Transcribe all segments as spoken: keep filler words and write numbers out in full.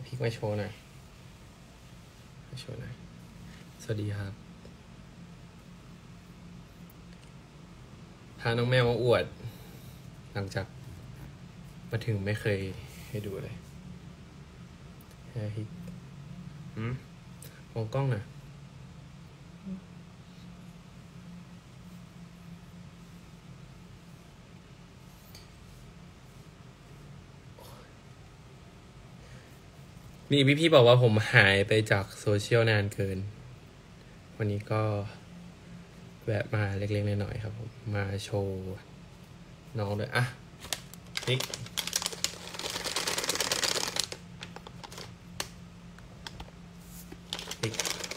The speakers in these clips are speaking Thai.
พี่มาโชว์หน่อยมาโชว์หน่อยสวัสดีครับพาน้องแมวมาอวดหลังจากมาถึงไม่เคยให้ดูเลยเฮ้ยหืมมองกล้องหน่อยมีพี่ๆบอกว่าผมหายไปจากโซเชียลนานเกินวันนี้ก็แวะมาเล็กๆน้อยๆครับผมมาโชว์น้องด้วยอ่ะนิกนิก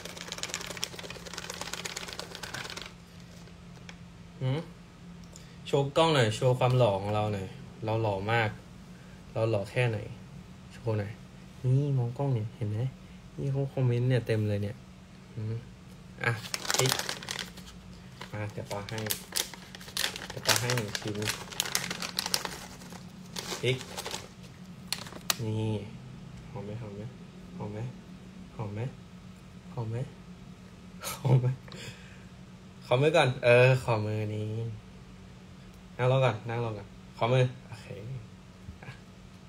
หืมโชว์กล้องหน่อยโชว์ความหล่อของเราหน่อยเราหล่อมากเราหล่อแค่ไหนโชว์หน่อยนี่มองกล้องเนี่ยเห็นไหมนี่เขาคอมเมนต์เนี่ยเต็มเลยเนี่ยอืมอ่ะนิกมาเดี๋ยวปาให้เดี๋ยวปาให้หนึ่งชิ้นนิกนี่หอมไหมหอมไหมหอมไหมหอมไหมหอมไหมหอมไหมขอมือก่อนเออขอมือนี้นั่งรอก่อนนั่งรอก่อนขอมือโอเคอ่ะ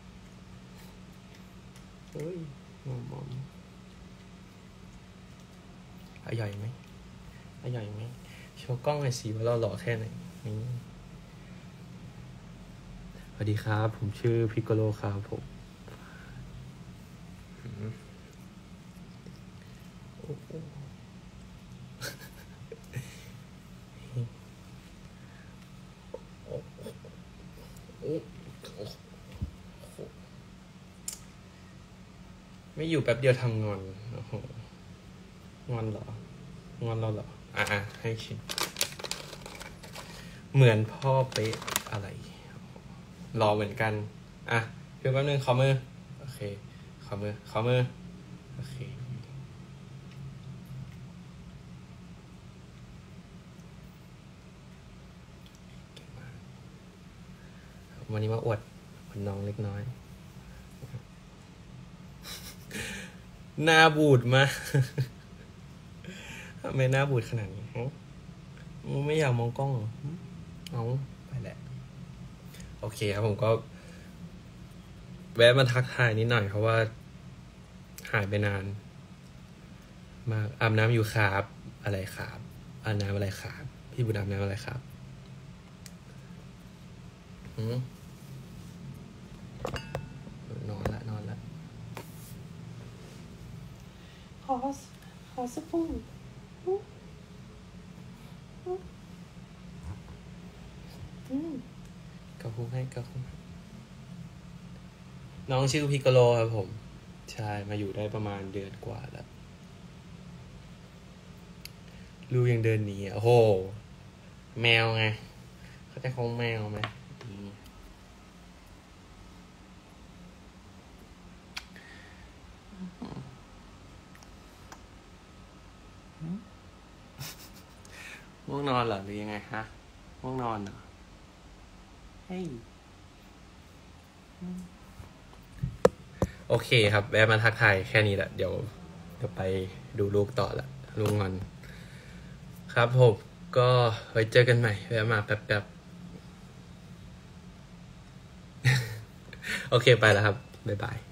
เฮ้ยมอมมอมอร่อยไหมอร่อยไหมโชว์กล้องหน่อยสิว่าเราหล่อแค่ไหนนี่สวัสดีครับผมชื่อพิกโกโลครับผมไม่อยู่แป๊บเดียวทำงอนโอ้โหงอนเหรองอนเราเหรออ่ะอ่ะให้ชิมเหมือนพ่อเป๊ะอะไรรอเหมือนกันอ่ะเพียงแป๊บนึงขอมือโอเคขอมือขอมือโอเควันนี้มาอวดอวดน้องเล็กน้อยหน้าบูดมาทำไมหน้าบูดขนาดนี้ไม่อยากมองกล้องเหรอเอาไปแหละโอเคครับผมก็แวะมาทักทายนิดหน่อยเพราะว่าหายไปนานมาอาบน้ำอยู่ครับอะไรครับอาบน้ำอะไรครับพี่บุญอาบน้ำอะไรครับอืมนอนละนอนละขอขอสปูนอืมกระพุ้งให้กระพุ้งน้องชื่อพิกโกโลครับผมใช่มาอยู่ได้ประมาณเดือนกว่าแล้วลูกยังเดินหนีโอ้โหแมวไงเขาจะคงแมวไหมง่วงนอนเหรอหรือยังไงฮะง่วงนอนเหรอเฮ้ยโอเคครับแวะมาทักทายแค่นี้แหละเดี๋ยวเดี๋ยวไปดูลูกต่อละลูกงอนครับผมก็ไว้เจอกันใหม่แวะมาแป๊บๆโอเคไปแล้วครับบ๊ายบาย